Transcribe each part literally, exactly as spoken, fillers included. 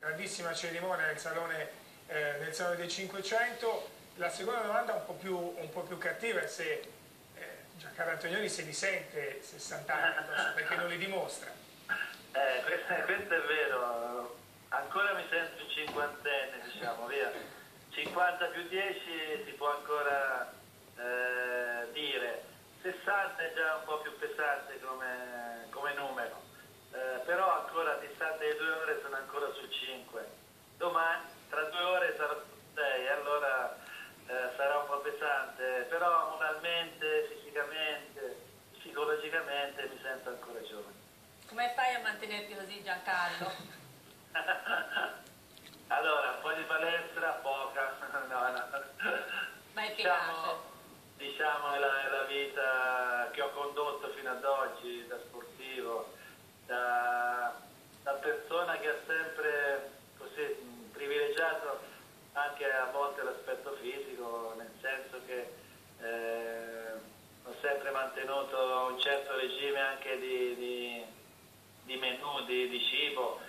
grandissima cerimonia nel salone, eh, nel salone dei cinquecento. La seconda domanda un po' più, un po' più cattiva è se eh, Giancarlo Antonioni se li sente sessanta anni addosso, perché non li dimostra. Eh, questo, questo è vero, ancora mi sento un cinquantenne, diciamo, via. cinquanta più dieci si può ancora eh, dire, sessanta è già un po' più pesante come, come numero, eh, però ancora a distanza di due ore sono ancora su cinque. Domani, tra due ore sarò su sei, allora eh, sarà un po' pesante, però moralmente, fisicamente, psicologicamente mi sento ancora giovane. Come fai a mantenerti così, Giancarlo? Allora, un po' di palestra, poca, no, no. Ma è Diciamo, diciamo è la, è la vita che ho condotto fino ad oggi, da sportivo, da, da persona che ha sempre così privilegiato anche a volte l'aspetto fisico, nel senso che eh, ho sempre mantenuto un certo regime anche di, di, di menù, di, di cibo,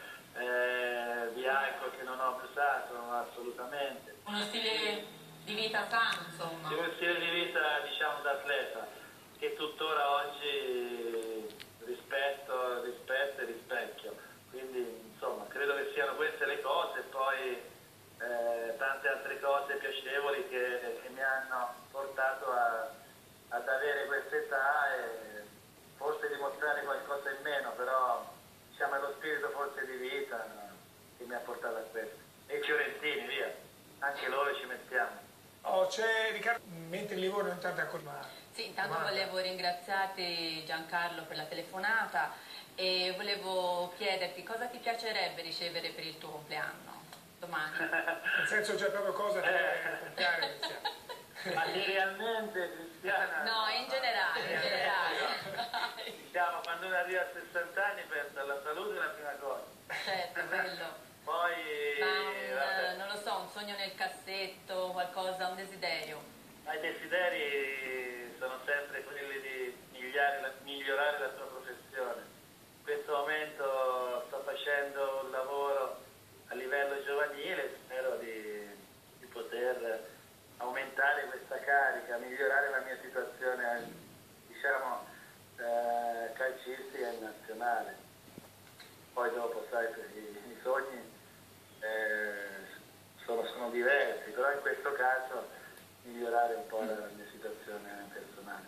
eh, di alcol che non ho abusato assolutamente. Uno stile di vita sano, insomma. Sì, uno stile di vita, diciamo, da atleta, che tuttora oggi rispetto, rispetto e rispecchio. Quindi, insomma, credo che siano queste le cose, poi eh, tante altre cose piacevoli che, che mi hanno portato a, ad avere questa età e forse dimostrare qualcosa in meno, però diciamo è lo spirito forse di vita, no, che mi ha portato a questo. E i fiorentini, via, anche loro ci mettiamo. Oh, c'è Riccardo, mentre li Livorno intanto ancora. Sì, intanto domanda. volevo ringraziarti, Giancarlo, per la telefonata e volevo chiederti cosa ti piacerebbe ricevere per il tuo compleanno domani. Nel senso c'è proprio cosa da comprare. Materialmente, Cristiana? No, in generale, in generale. Diciamo, quando uno arriva a sessanta anni pensa alla salute è la prima cosa. Certo, quello. Poi, Ma un, vabbè, non lo so, un sogno nel cassetto, qualcosa, un desiderio. ma i desideri sono sempre quelli di migliorare la, migliorare la tua professione. In questo momento sto facendo un lavoro a livello giovanile, spero di, di poter aumentare questa carica, migliorare la mia situazione, diciamo, eh, calcistica e nazionale. Poi dopo, sai, per i, i sogni eh, sono, sono diversi, però in questo caso migliorare un po' la mia situazione personale.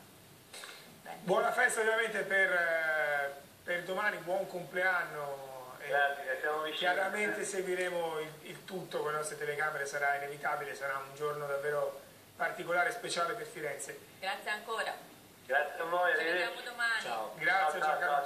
Buona festa ovviamente per, per domani, buon compleanno. Grazie, siamo vicini. Chiaramente seguiremo il, il tutto con le nostre telecamere, sarà inevitabile, sarà un giorno davvero particolare e speciale per Firenze. Grazie ancora. Grazie a voi, Ci arrivederci. vediamo domani. Ciao. Grazie Ciao, ciao, Giancarlo.